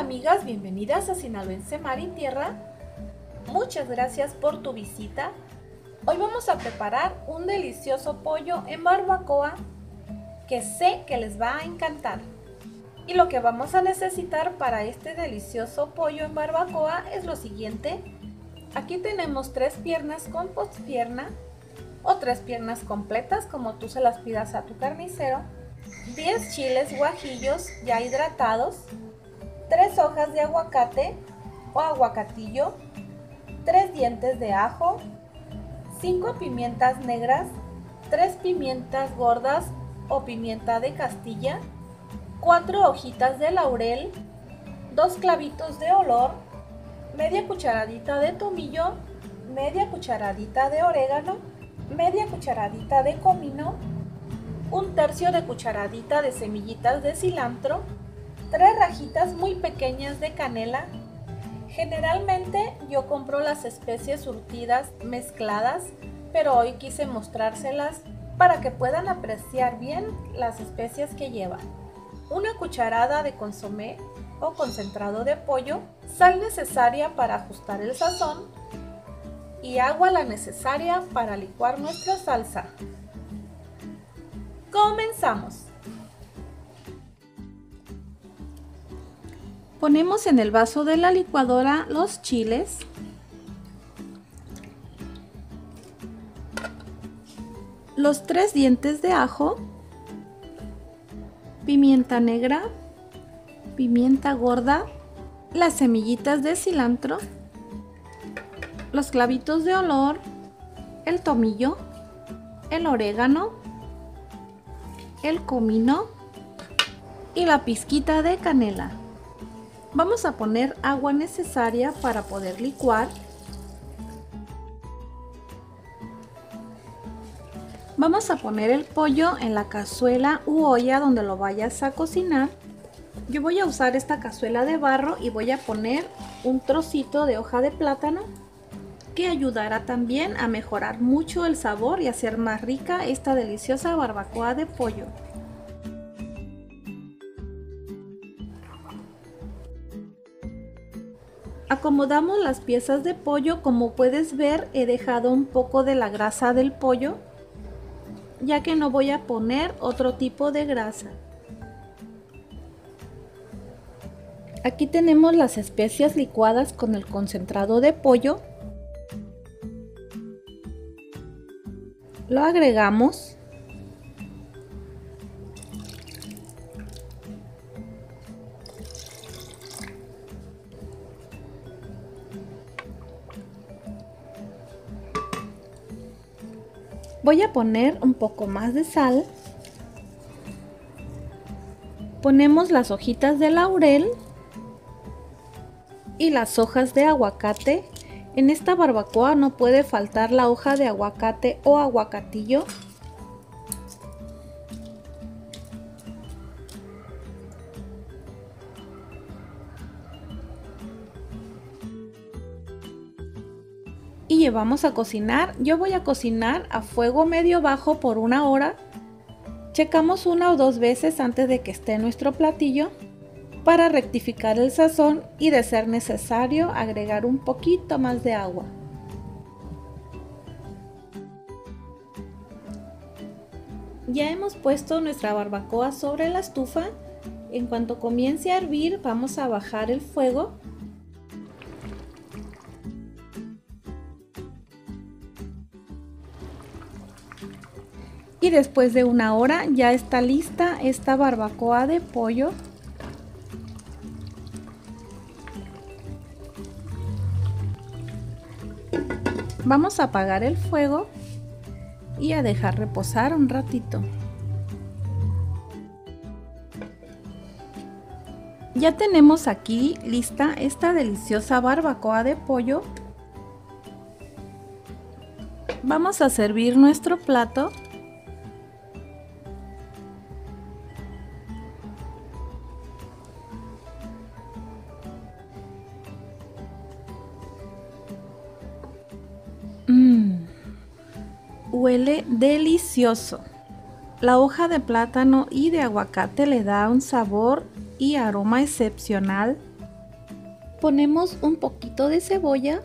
amigas, bienvenidas a Sinaloense Mar y Tierra. Muchas gracias por tu visita. Hoy vamos a preparar un delicioso pollo en barbacoa que sé que les va a encantar. Y lo que vamos a necesitar para este delicioso pollo en barbacoa es lo siguiente. Aquí tenemos 3 piernas con postpierna o 3 piernas completas como tú se las pidas a tu carnicero, 10 chiles guajillos ya hidratados, 3 hojas de aguacate o aguacatillo, 3 dientes de ajo, 5 pimientas negras, 3 pimientas gordas o pimienta de Castilla, 4 hojitas de laurel, 2 clavitos de olor, media cucharadita de tomillo, media cucharadita de orégano, media cucharadita de comino, 1/3 de cucharadita de semillitas de cilantro, 3 rajitas muy pequeñas de canela. Generalmente yo compro las especies surtidas mezcladas, pero hoy quise mostrárselas para que puedan apreciar bien las especias que llevan. Una cucharada de consomé o concentrado de pollo, sal necesaria para ajustar el sazón y agua la necesaria para licuar nuestra salsa. ¡Comenzamos! Ponemos en el vaso de la licuadora los chiles, los 3 dientes de ajo, pimienta negra, pimienta gorda, las semillitas de cilantro, los clavitos de olor, el tomillo, el orégano, el comino y la pizquita de canela. Vamos a poner agua necesaria para poder licuar. Vamos a poner el pollo en la cazuela u olla donde lo vayas a cocinar. Yo voy a usar esta cazuela de barro y voy a poner un trocito de hoja de plátano que ayudará también a mejorar mucho el sabor y hacer más rica esta deliciosa barbacoa de pollo. Acomodamos las piezas de pollo. Como puedes ver, he dejado un poco de la grasa del pollo, ya que no voy a poner otro tipo de grasa. Aquí tenemos las especias licuadas con el concentrado de pollo. Lo agregamos. Voy a poner un poco más de sal. Ponemos las hojitas de laurel y las hojas de aguacate. En esta barbacoa no puede faltar la hoja de aguacate o aguacatillo. Y llevamos a cocinar. Yo voy a cocinar a fuego medio bajo por 1 hora. Checamos 1 o 2 veces antes de que esté nuestro platillo para rectificar el sazón y, de ser necesario, agregar un poquito más de agua. Ya hemos puesto nuestra barbacoa sobre la estufa. En cuanto comience a hervir, vamos a bajar el fuego. Y después de 1 hora ya está lista esta barbacoa de pollo. Vamos a apagar el fuego y a dejar reposar un ratito. Ya tenemos aquí lista esta deliciosa barbacoa de pollo. Vamos a servir nuestro plato. Huele delicioso. La hoja de plátano y de aguacate le da un sabor y aroma excepcional. Ponemos un poquito de cebolla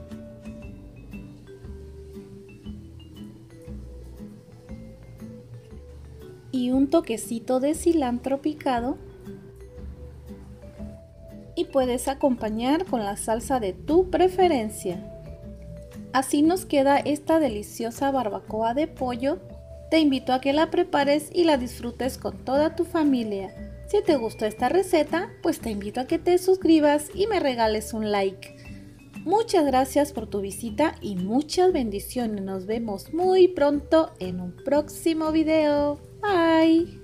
y un toquecito de cilantro picado, y puedes acompañar con la salsa de tu preferencia. Así nos queda esta deliciosa barbacoa de pollo. Te invito a que la prepares y la disfrutes con toda tu familia. Si te gustó esta receta, pues te invito a que te suscribas y me regales un like. Muchas gracias por tu visita y muchas bendiciones. Nos vemos muy pronto en un próximo video. Bye.